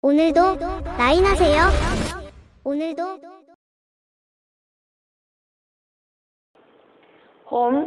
오늘도 라인하세요. 오늘도 홈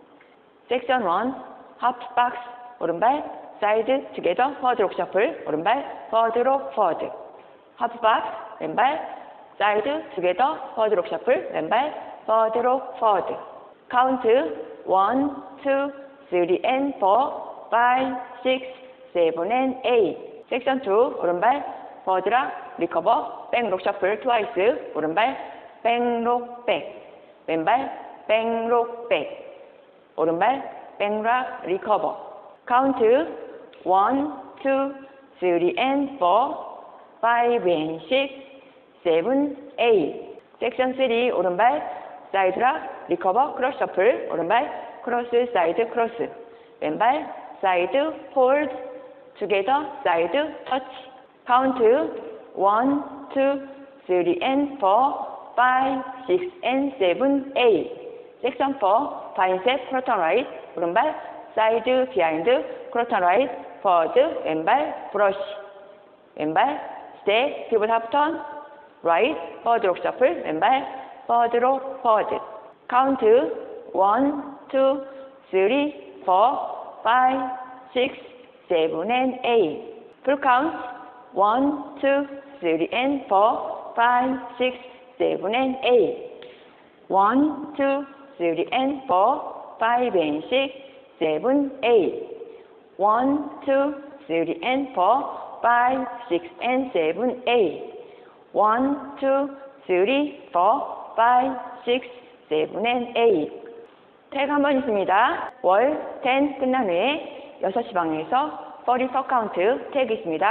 섹션 1 하프 박스 오른발 사이드 투게더 퍼드 록 셔플 오른발 퍼드 록 퍼드 하프 박스 왼발 사이드 투게더 퍼드 록 셔플 왼발 퍼드 록 퍼드 카운트 1, 2, 3 and 4 5, 6, 7 and 8 섹션 2 오른발 퍼드락 리커버 백록 셔플 트와이스 오른발 백록 백 왼발 백록 백 오른발 백락 리커버 카운트 1, 2, 3 and 4 5 and 6, 7, 8 섹션 3 오른발 사이드락 리커버 크로스 셔플 오른발 크로스 사이드 크로스 왼발 사이드 홀드 투게더 사이드 터치 카운트 1, 2, 3 and 4 5, 6 and 7, 8 섹션 4 바인셉 크로턴 라이트 오른발 사이드 비하인드 크로턴 라이트 퍼드 왼발 브러쉬 왼발 스텝 피봇 하프턴 라이트 퍼드 록 셔플 왼발 퍼드 록 퍼드 카운트 1, 2, 3, 4, 5, 6, 7 and 8 풀 카운트 1, 2, 3 and 4 5, 6, 7 and 8 1, 2, 3 and 4 5 and 6, 7, 8 1, 2, 3 and 4 5, 6 and 7, 8 1, 2, 3, 4 5, 6, 7 and 8 태그 한 번 있습니다. 월 10 끝난 후에 6시 방향에서 44 카운트 태그 있습니다.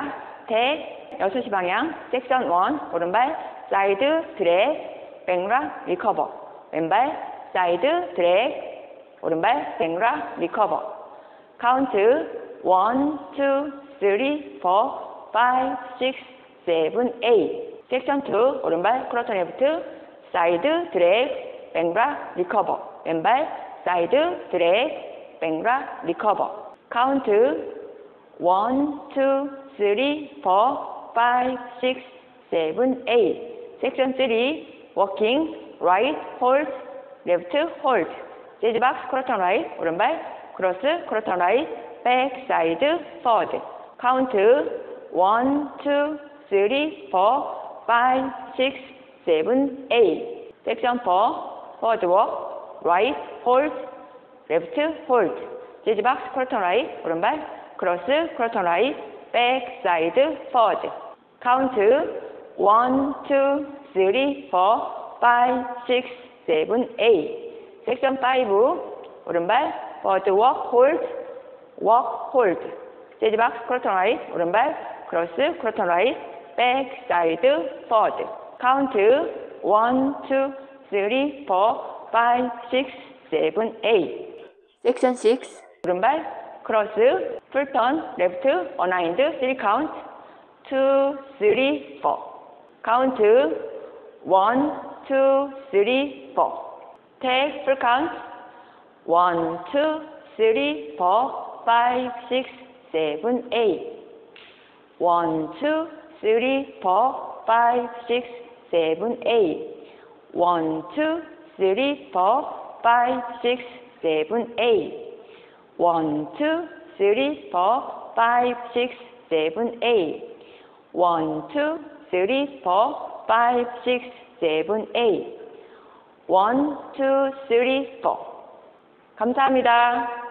태그 6시 방향 섹션 1 오른발 사이드 드랙 백락 리커버 왼발 사이드 드랙 오른발 백락 리커버 카운트 1, 2, 3, 4, 5, 6, 7, 8 섹션 2 오른발 크로턴 레프트 사이드 드랙 백락 리커버 왼발 사이드 드랙 백락 리커버 카운트 1, 2, 3, 4, 5, 6, 7, 8 섹션 3 워킹 라이트 홀드 레프트 홀드 재즈 박스 크로턴 라이트 오른발 크로스 크로턴 라이트 백 사이드 포워드 카운트 1, 2, 3, 4, 5, 6, 7, 8 섹션 4 포워드 워크 라이트 홀드 레프트 홀드 재즈 박스 크로턴 라이트 오른발 크로스 크로턴 라이트 백 사이드 포워드 카운트 1, 2, 3, 4, 5, 6, 7, 8 섹션 5 오른발 포워드 워크 홀드 재즈 박스 크로턴 라이트 오른발 크로스 크로턴 라이트 백 사이드 포워드 카운트 1, 2, 3, 4, 5, 6, 7, 8 섹션 6 오른발 크로스 풀턴 레프트 어나인드 3 카운트 2, 3, 4 카운트 1, 2, 3, 4 태그 풀 카운트 1, 2, 3, 4, 5, 6, 7, 8 1, 2, 3, 4, 5, 6, 7, 8 1, 2, 3, 4, 5, 6, 7, 8 1, 2, 3, 4, 5, 6, 7, 8 1, 2, 3, 4, 5, 6, 7, 8 1, 2, 3, 4 감사합니다.